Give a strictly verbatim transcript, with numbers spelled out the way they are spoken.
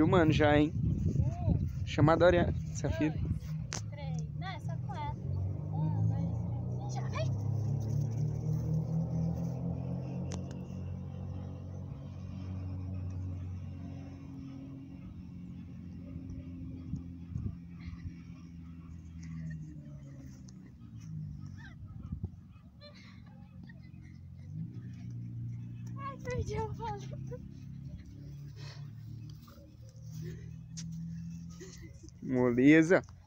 filmando já, hein? Um, Chama a Doriana, seu dois, filho. três. Não, é só com essa. Um, dois, três. E já, vem! Ai, perdi a bola. Moleza.